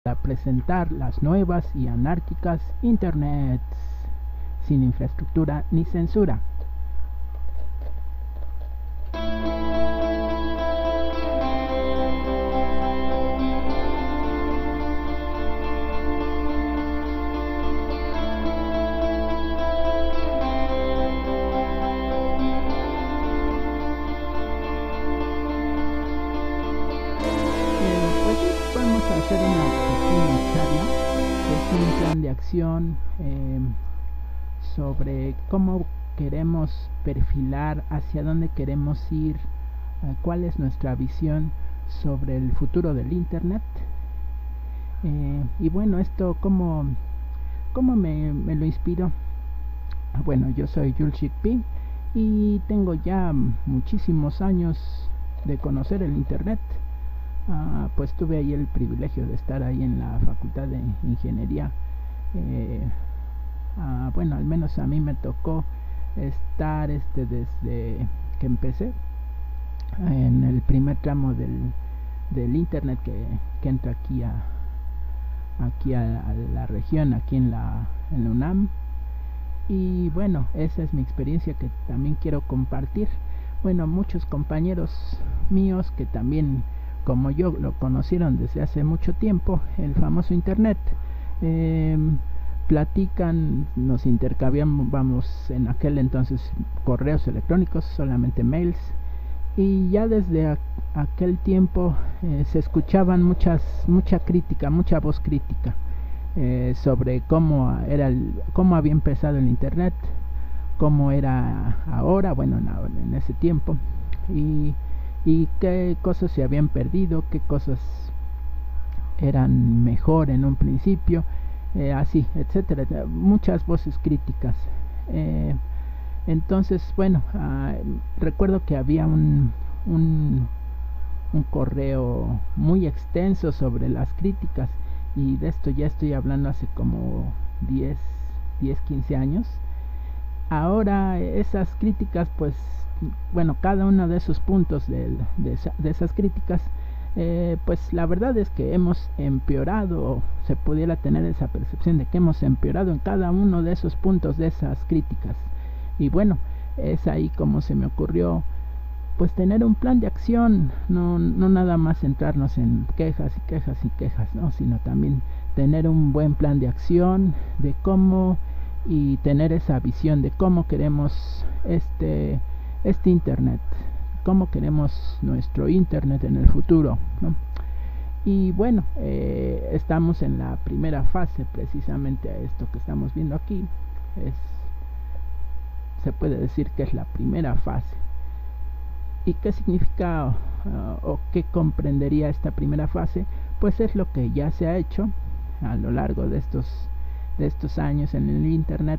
para presentar las nuevas y anárquicas Internets, sin infraestructura ni censura. Vamos a hacer una pequeña charla, es un plan de acción sobre cómo queremos perfilar, hacia dónde queremos ir, cuál es nuestra visión sobre el futuro del Internet. Y bueno, esto cómo me lo inspiro. Bueno, yo soy Jules Shikpi y tengo ya muchísimos años de conocer el Internet. Pues tuve ahí el privilegio de estar ahí en la Facultad de Ingeniería. Bueno, al menos a mí me tocó estar desde que empecé en el primer tramo del Internet que entra aquí a la región, aquí en la UNAM. Y bueno, esa es mi experiencia que también quiero compartir. Bueno, muchos compañeros míos que también, como yo, lo conocieron desde hace mucho tiempo, el famoso Internet. Platican, nos intercambiamos en aquel entonces correos electrónicos, solamente mails, y ya desde aquel tiempo se escuchaban mucha crítica, mucha voz crítica sobre cómo había empezado el Internet, cómo era ahora, bueno, en ese tiempo, y qué cosas se habían perdido, qué cosas eran mejor en un principio, así, etcétera, muchas voces críticas. Entonces, bueno, recuerdo que había un correo muy extenso sobre las críticas, y de esto ya estoy hablando hace como 15 años. Ahora esas críticas, pues bueno, cada uno de esos puntos de esas críticas, pues la verdad es que hemos empeorado, o se pudiera tener esa percepción de que hemos empeorado en cada uno de esos puntos de esas críticas. Y bueno, es ahí como se me ocurrió pues tener un plan de acción, no nada más centrarnos en quejas y quejas y quejas, ¿no? Sino también tener un buen plan de acción de cómo, y tener esa visión de cómo queremos este Internet, cómo queremos nuestro Internet en el futuro, ¿no? Y bueno, estamos en la primera fase, precisamente a esto que estamos viendo aquí. Se puede decir que es la primera fase. ¿Y qué significa o qué comprendería esta primera fase? Pues es lo que ya se ha hecho a lo largo de estos años en el Internet,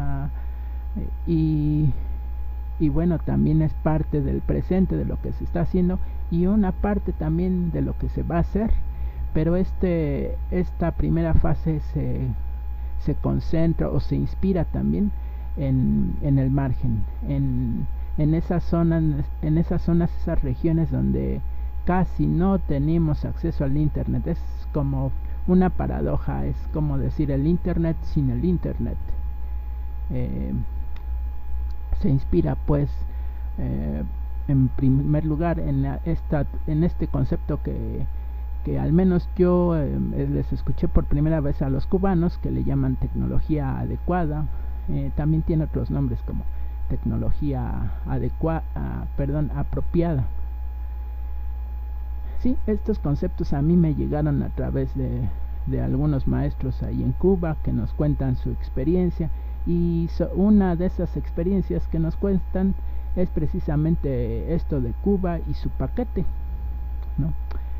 y bueno, también es parte del presente de lo que se está haciendo y una parte también de lo que se va a hacer. Pero esta primera fase se concentra o se inspira también en el margen, en esas zonas, esas regiones donde casi no tenemos acceso al Internet. Es como una paradoja, es como decir el Internet sin el Internet. Se inspira pues en primer lugar en este concepto que al menos yo les escuché por primera vez a los cubanos, que le llaman tecnología adecuada. También tiene otros nombres como tecnología apropiada. Sí, estos conceptos a mí me llegaron a través de algunos maestros ahí en Cuba que nos cuentan su experiencia, y una de esas experiencias que nos cuentan es precisamente esto de Cuba y su paquete, ¿no?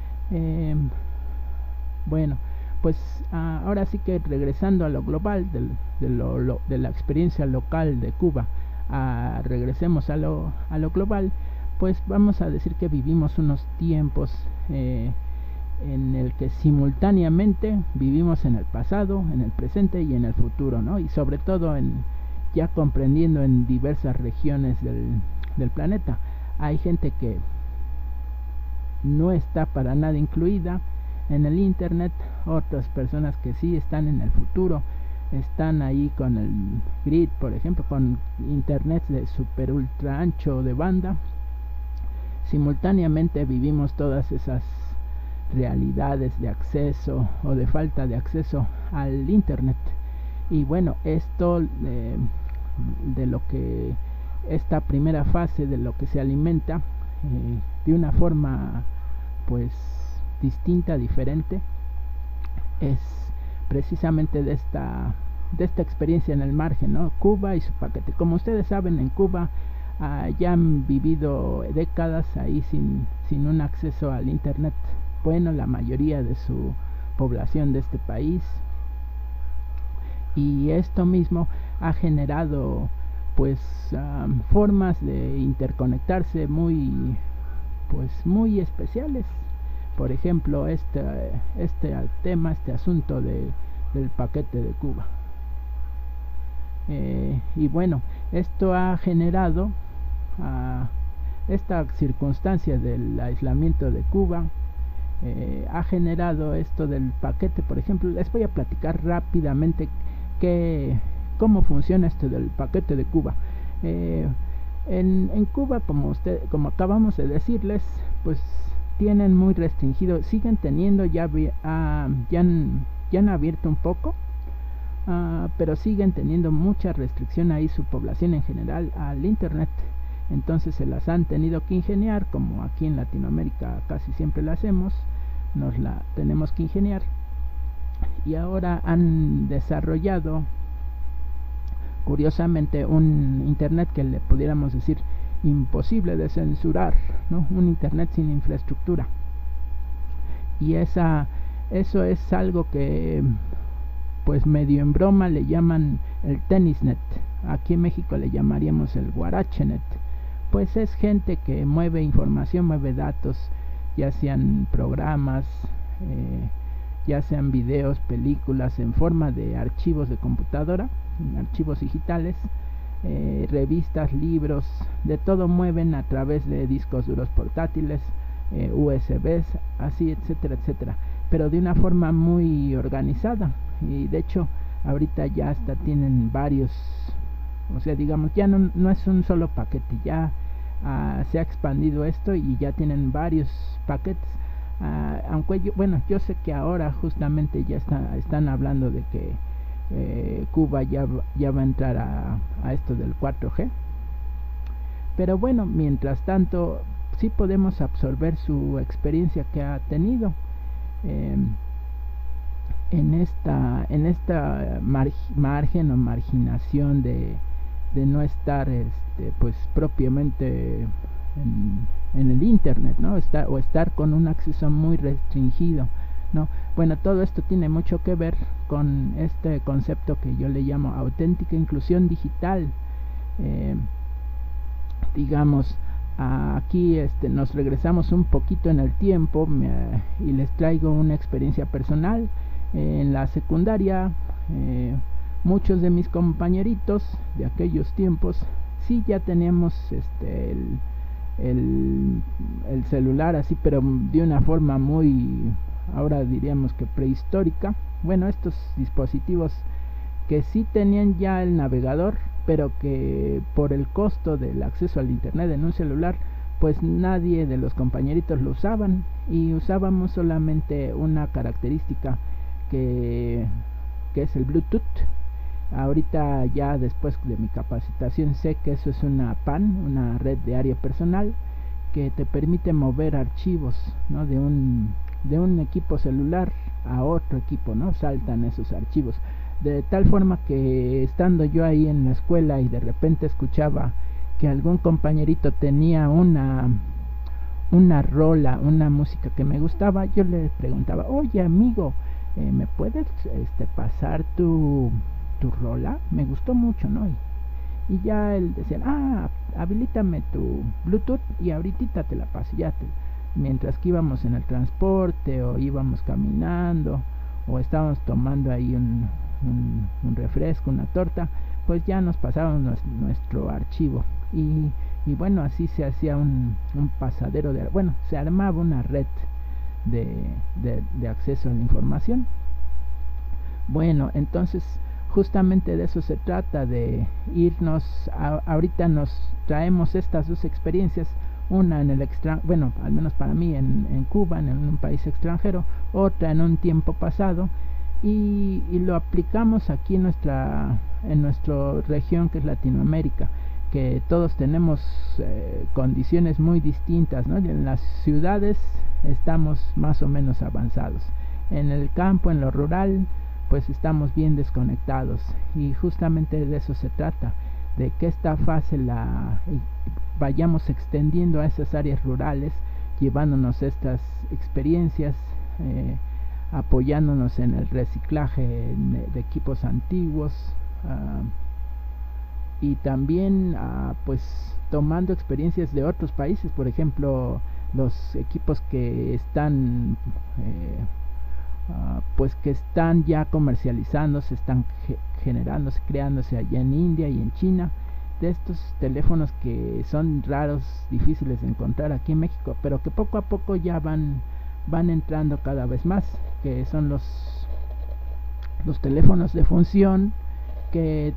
Bueno, pues ahora sí que regresando a lo global de la experiencia local de Cuba, regresemos a lo global. Pues vamos a decir que vivimos unos tiempos en el que simultáneamente vivimos en el pasado, en el presente y en el futuro, ¿no? Y sobre todo ya comprendiendo en diversas regiones del planeta. Hay gente que no está para nada incluida en el internet, otras personas que sí están en el futuro, están ahí con el grid, por ejemplo, con internet de super ultra ancho de banda. Simultáneamente vivimos todas esas realidades de acceso o de falta de acceso al internet. Y bueno, esto de lo que esta primera fase de lo que se alimenta de una forma pues distinta, diferente, es precisamente de esta experiencia en el margen, ¿no? Cuba y su paquete. Como ustedes saben, en Cuba ya han vivido décadas ahí sin un acceso al internet. Bueno, la mayoría de su población de este país, y esto mismo ha generado pues formas de interconectarse muy especiales. Por ejemplo, este tema, este asunto del paquete de Cuba. Y bueno, esto ha generado esta circunstancia del aislamiento de Cuba. Ha generado esto del paquete. Por ejemplo, les voy a platicar rápidamente cómo funciona esto del paquete de Cuba. En Cuba, como acabamos de decirles, pues tienen muy restringido, siguen teniendo, ya han abierto un poco, pero siguen teniendo mucha restricción ahí su población en general al internet. Entonces se las han tenido que ingeniar, como aquí en Latinoamérica casi siempre la hacemos, nos la tenemos que ingeniar. Y ahora han desarrollado, curiosamente, un internet que le pudiéramos decir imposible de censurar, ¿no? Un internet sin infraestructura. Y eso es algo que pues medio en broma le llaman el tenisnet. Aquí en México le llamaríamos el guarachenet. Pues es gente que mueve información, mueve datos, ya sean programas, ya sean videos, películas, en forma de archivos de computadora, archivos digitales, revistas, libros, de todo mueven a través de discos duros portátiles, USBs, así, etcétera, etcétera, pero de una forma muy organizada. Y de hecho ahorita ya hasta tienen varios, o sea, digamos, ya no es un solo paquete, ya se ha expandido esto y ya tienen varios paquetes. Aunque yo sé que ahora justamente ya están hablando de que Cuba ya va a entrar a esto del 4G, pero bueno, mientras tanto sí podemos absorber su experiencia que ha tenido en esta margen o marginación de no estar pues propiamente en el internet, ¿no? Estar con un acceso muy restringido, ¿no? Bueno, todo esto tiene mucho que ver con este concepto que yo le llamo auténtica inclusión digital. Digamos, aquí nos regresamos un poquito en el tiempo y les traigo una experiencia personal. En la secundaria, muchos de mis compañeritos de aquellos tiempos sí ya teníamos el celular así, pero de una forma muy, ahora diríamos que prehistórica. Bueno, estos dispositivos que sí tenían ya el navegador, pero que por el costo del acceso al internet en un celular, pues nadie de los compañeritos lo usaban, y usábamos solamente una característica que es el Bluetooth. Ahorita ya después de mi capacitación sé que eso es una PAN, una red de área personal, que te permite mover archivos, ¿no? de un equipo celular a otro equipo, ¿no? Saltan esos archivos. De tal forma que estando yo ahí en la escuela y de repente escuchaba que algún compañerito tenía una rola, una música que me gustaba, yo le preguntaba: oye amigo, ¿me puedes pasar tu rola? Me gustó mucho, ¿no? Y ya él decía: habilítame tu Bluetooth y ahorita te la paso. Mientras que íbamos en el transporte o íbamos caminando o estábamos tomando ahí un refresco, una torta, pues ya nos pasábamos nuestro archivo. Y bueno, así se hacía un pasadero se armaba una red de acceso a la información. Bueno, entonces justamente de eso se trata, de irnos ahorita nos traemos estas dos experiencias, una en el bueno, al menos para mí en Cuba, en un país extranjero, otra en un tiempo pasado, y lo aplicamos aquí en nuestra región, que es Latinoamérica, que todos tenemos condiciones muy distintas, ¿no? En las ciudades estamos más o menos avanzados, en el campo, en lo rural, pues estamos bien desconectados, y justamente de eso se trata, de que esta fase la vayamos extendiendo a esas áreas rurales, llevándonos estas experiencias, apoyándonos en el reciclaje de equipos antiguos, y también pues tomando experiencias de otros países, por ejemplo los equipos que están pues que están ya comercializándose, están generándose, creándose allá en India y en China, de estos teléfonos que son raros, difíciles de encontrar aquí en México, pero que poco a poco ya van entrando cada vez más, que son los teléfonos de función, que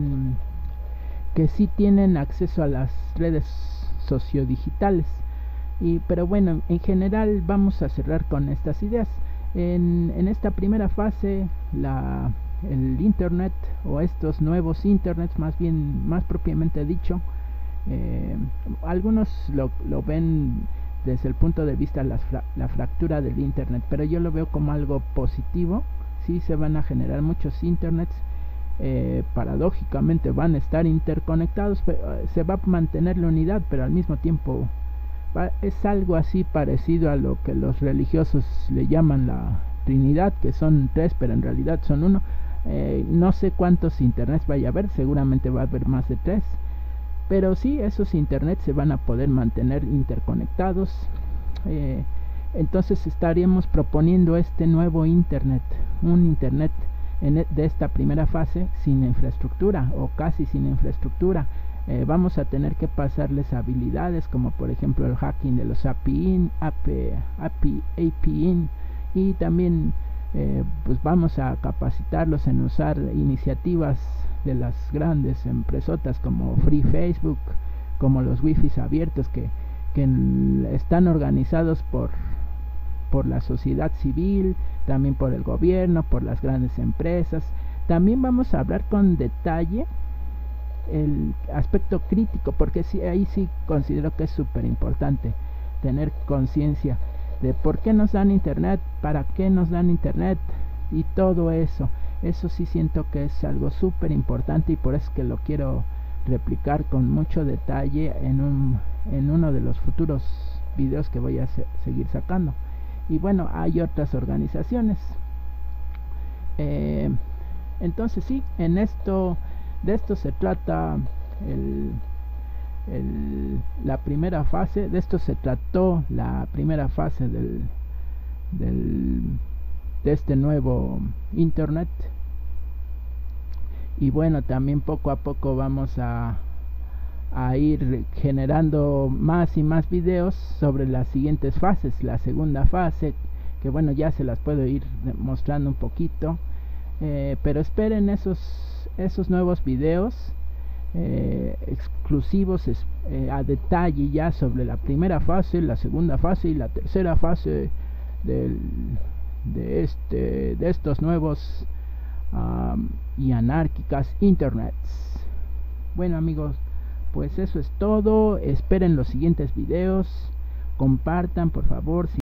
sí tienen acceso a las redes sociodigitales. Pero bueno, en general vamos a cerrar con estas ideas. En esta primera fase, el internet, o estos nuevos internets, más propiamente dicho, algunos lo ven desde el punto de vista de la fractura del internet, pero yo lo veo como algo positivo. Sí, se van a generar muchos internets, paradójicamente van a estar interconectados, se va a mantener la unidad, pero al mismo tiempo es algo así parecido a lo que los religiosos le llaman la Trinidad, que son tres pero en realidad son uno. No sé cuántos internets vaya a haber, seguramente va a haber más de tres, pero sí, esos internets se van a poder mantener interconectados. Entonces estaríamos proponiendo este nuevo internet, un internet de esta primera fase sin infraestructura, o casi sin infraestructura. Vamos a tener que pasarles habilidades como por ejemplo el hacking de los API-in, y también pues vamos a capacitarlos en usar iniciativas de las grandes empresotas como Free Facebook, como los Wi-Fi abiertos que están organizados por la sociedad civil, también por el gobierno, por las grandes empresas. También vamos a hablar con detalle el aspecto crítico, porque sí, ahí sí considero que es súper importante tener conciencia de por qué nos dan internet, para qué nos dan internet, y todo eso. Eso sí siento que es algo súper importante, y por eso es que lo quiero replicar con mucho detalle en uno de los futuros videos que voy a seguir sacando. Y bueno, hay otras organizaciones. Entonces sí, de esto se trata la primera fase, de esto se trató la primera fase de este nuevo internet. Y bueno, también poco a poco vamos a ir generando más y más videos sobre las siguientes fases. La segunda fase, que bueno, ya se las puedo ir mostrando un poquito, pero esperen esos nuevos videos exclusivos a detalle ya sobre la primera fase, la segunda fase y la tercera fase de estos nuevos y anárquicas internets. Bueno amigos, pues eso es todo. Esperen los siguientes videos, compartan por favor.